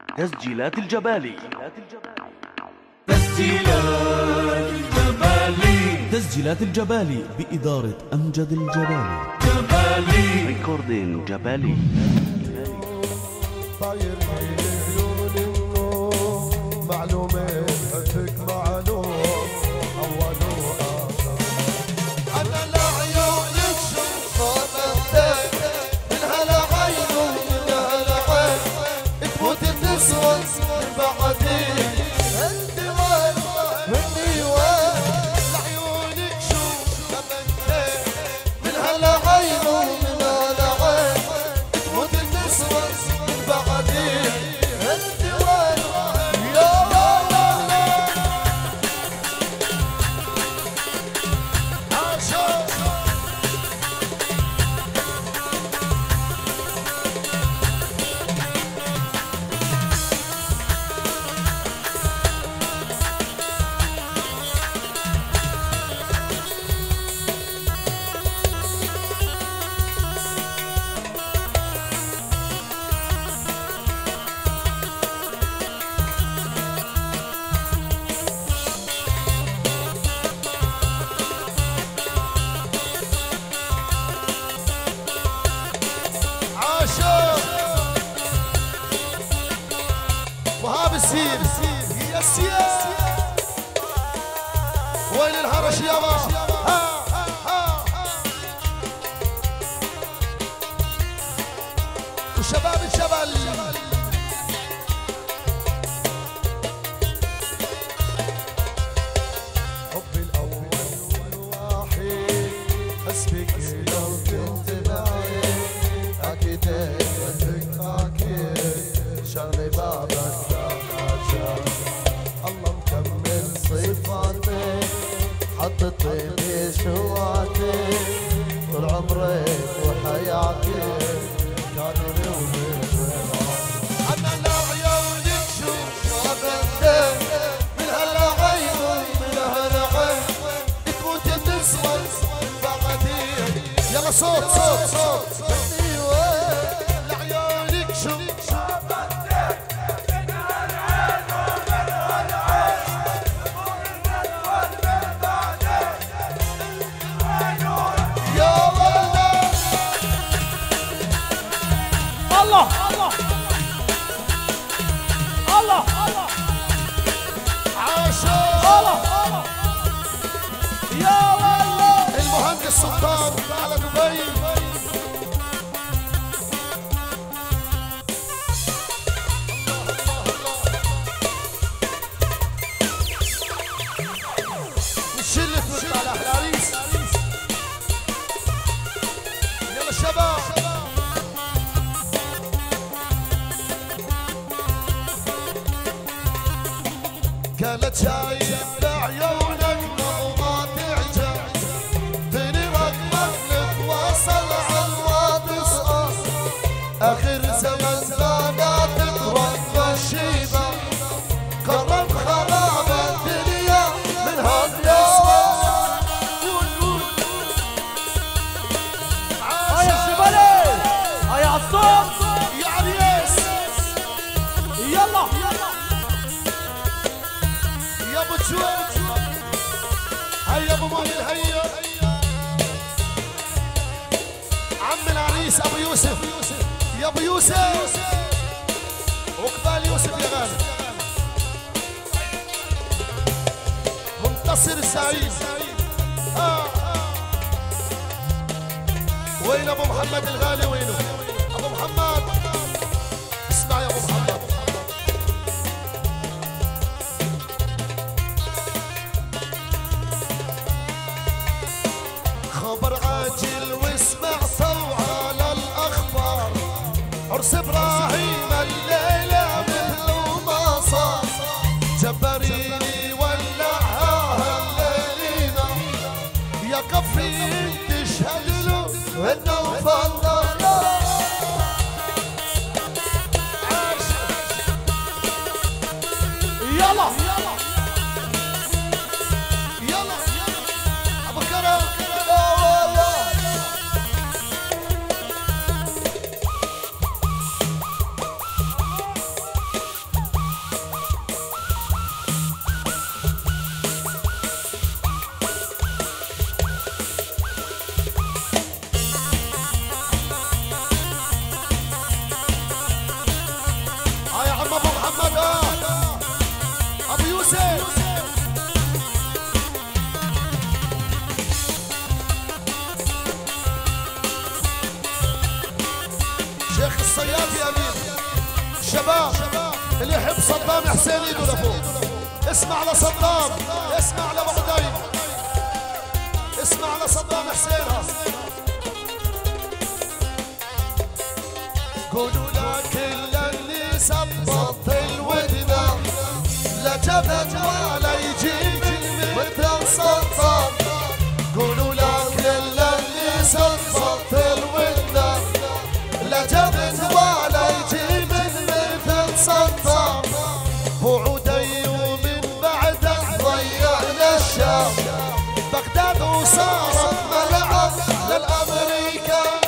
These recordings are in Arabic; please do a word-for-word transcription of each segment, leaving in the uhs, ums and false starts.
تسجيلات الجبالي. تسجيلات الجبالي. تسجيلات الجبالي بإدارة أمجد الجبالي. جبالي ريكوردين جبالي. طاير عيون النور معلومة حبك معلوم أول وآخر. أنا لعيونك شوف صدقتك من هلا عين ومن هلا عين تموت تسوى بعدين أنت وين مني وين. لعيونك شوف صدقتك من هلا عين ومن هلا عين تموت تسوى بعدين أنت وين يا والله. عاشق وهاب السير يا سير وين الهرش يابا. ها ها وشباب الجبل حبي الأول والوحيد حسبك لو كنت معي أكيد أكيد أكيد شغلي بابك لا حاجة. الله مكمل صفاتي حطتي في شواتي طول عمري وحياتي كانوا لي. أنا لعيونك شوف شبابتك من هلا عين ومن هلا عين تموت تسوى بعدين. يلا صوت صوت صوت لعيونك شوف الله الله الله الله عاشق الله الله يا والله. المهندس سلطان على دبي. شلة وطلع العريس. يلا شباب كانت شايف بعيونك نظرات تعجب فيني رقمك نتواصل عالواطي صار اخر زمن زادت رقم الشيبه قرب خراب الدنيا من هالنسوة. هاي يا شبالي هاي عالصوت يا عريس يلا يا ابو تشوت هيا ابو مؤمن هيا عم العريس ابو يوسف يا ابو يوسف وقبال يوسف يا غالي منتصر السعيد. آه. وين ابو محمد الغالي وينه ابو محمد. اسمع يا ابو محمد خبر عاجل واسمع سوا على الاخبار عرس ابراهيم الليله مثل ما صار جبريني ولعها الليلينا يا قفي تشهد له انه فضل. يلا يلا ابو كرم شباب اللي يحب صدام حسين ايده لفوق. اسمع لصدام، اسمع لابو عدي، اسمع لصدام حسين. قولوا لكل اللي سبط الودنة لا جبل ولا يجيب مثل صدام. قولوا لكل اللي سبط الودنة لا جبل ولا يجيب مثل صدام. ابو عدي ومن بعده ضيعنا الشام، بغداد وصارت ملعب للامريكان.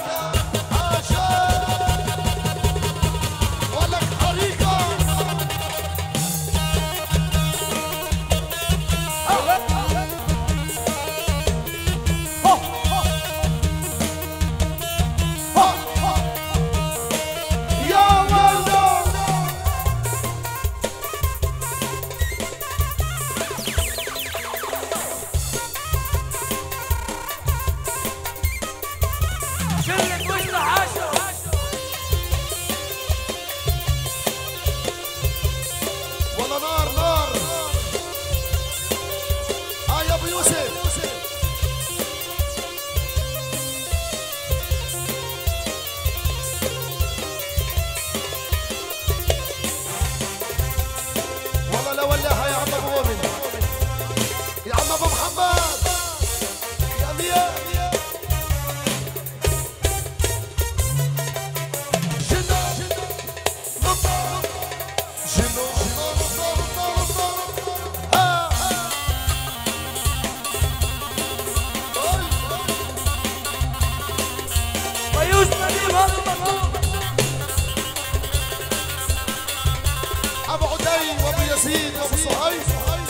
ابو عدي وابو يزيد وابو صهيب.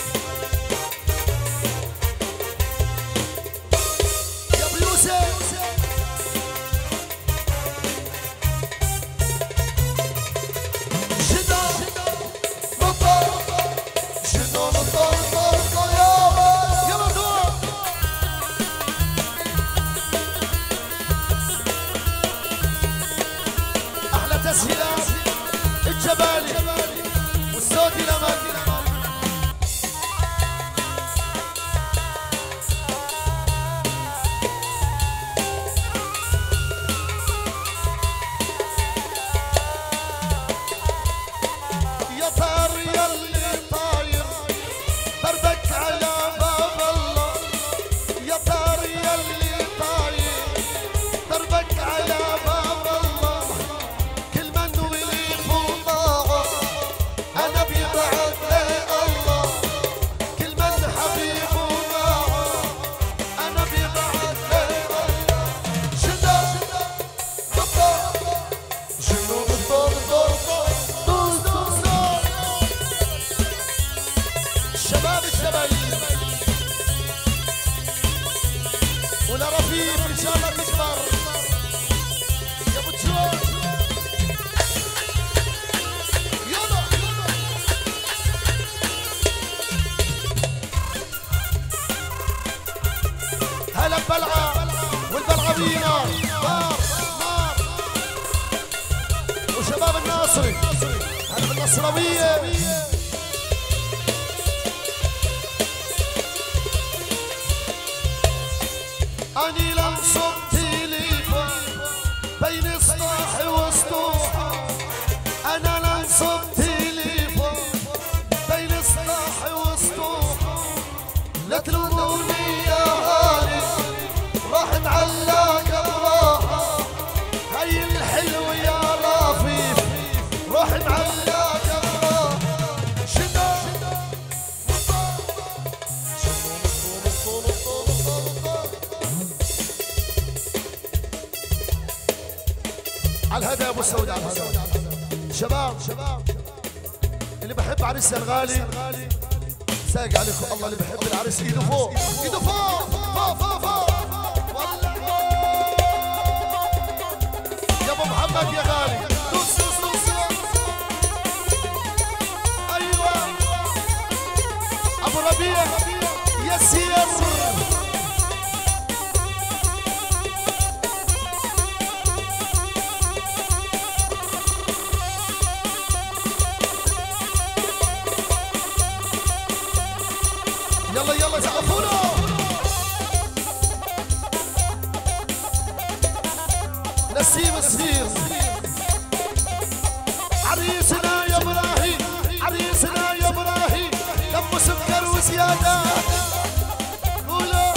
يا ابو يوسف شنو نطر شنو نطر نطر يابا يلا دور. احلى تسهيلات الجبالي والسودي لمن. يا طار يلي طاير دربك على باب الله. يا طار يلي طاير دربك على باب الله. كل من ولي فوضاعه أنا بيبعد لي الله. كل من حبيبه معه أنا بيبعد لي الله. شنو نطر شنو نطر نطر شباب الجبل ولا رفيق ان شاء الله تكبر. يا ابو تشوش يلا هلا ببلعه والبلعويه نار نار نار. وشباب الناصري هلا بالنصراويه. أني لنصب تليفون بين سطاح وسطوحة. أنا لنصب تليفون بين سطاح وسطوحة. لا تلوموني يا غالي راح معلق براحة. هاي الحلو يا رفيف راح معلق براحة. شنو على الهدى يا ابو السعود على الهدى. شباب شباب اللي بحب عريسي الغالي ساق عليكم الله. اللي بحب العريس ايده فوق ايده فوق فوق فوق فوق. يا ابو محمد يا غالي دوس دوس دوس. ايوه ابو ربيع يسير. يلا يلا سقفوا له. نسيم السير عريسنا يا ابراهيم، عريسنا يا ابراهيم دمه سكر وزياده. قولوا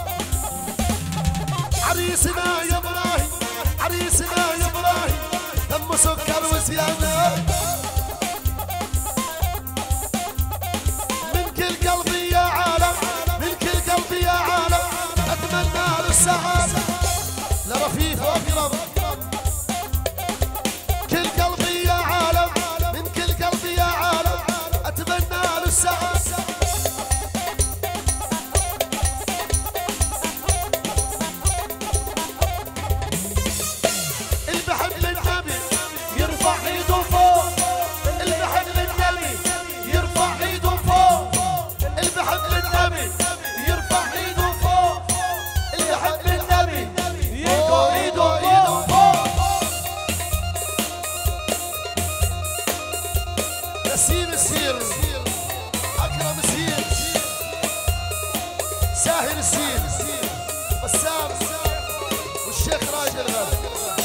عريسنا يا ابراهيم، عريسنا يا ابراهيم دمه سكر وزياده. من كل قلبي يا عالم، من كل قلبي يا عالم اتمنى له السعاده. لرفيف واقرب كل قلبي يا عالم، من كل قلبي يا عالم اتمنى له السعاده. اللي بحب النبي يرفع ايده فوق، اللي بحب النبي يرفع ايده فوق، اللي بحب النبي يرفع ايده فوق، اللي بحب النبي يرفع ايده فوق. نسيم السير، اكرم السير، ساهر السير، بسام والشيخ راجل الغالي.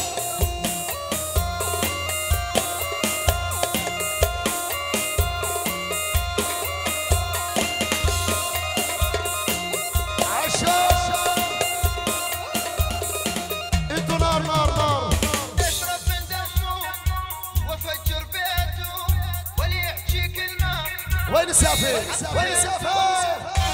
وين السافر؟ وين السافر؟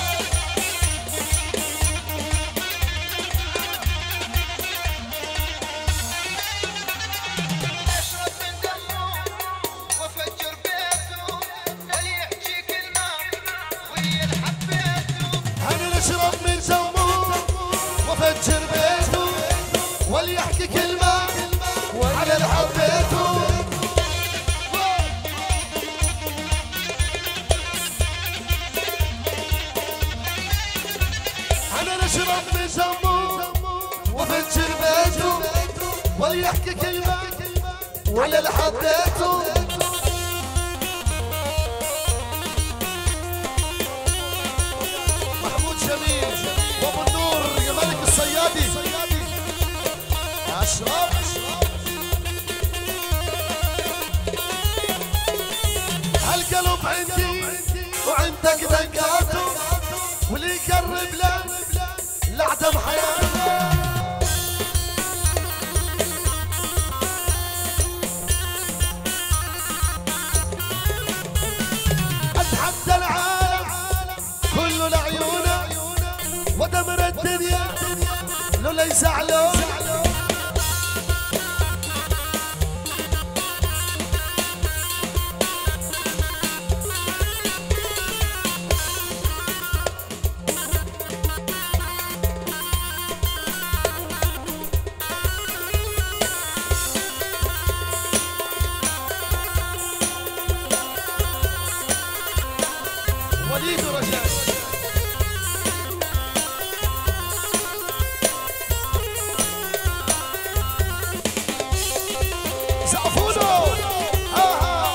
اشرب من دمه وافجر بيته وليحكي كلمه ويلحق بيته. انا نشرب من دمه وافجر بيته وليحكي كلمه على اللي حبيته. نشرب من دمه وافجر بيته وليحكي كلمة على اللي حبيته. محمود جميل وابو النور يا ملك الصيادي. اشرب هالقلب عندي وعندك دقاته واللي يقرب له لعدم حياته. اتحدى العالم كله لعيونه ودمر الدنيا لولا يزعلون. وليد ورجال سقفوله. آه.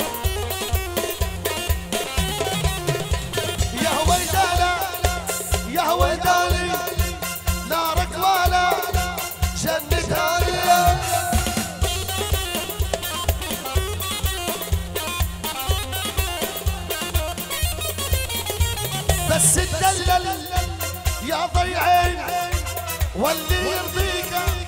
يا هويدانا يا هويداني نارك والا جنتها لي. بس تدلل يا ضيعين واللي يرضيك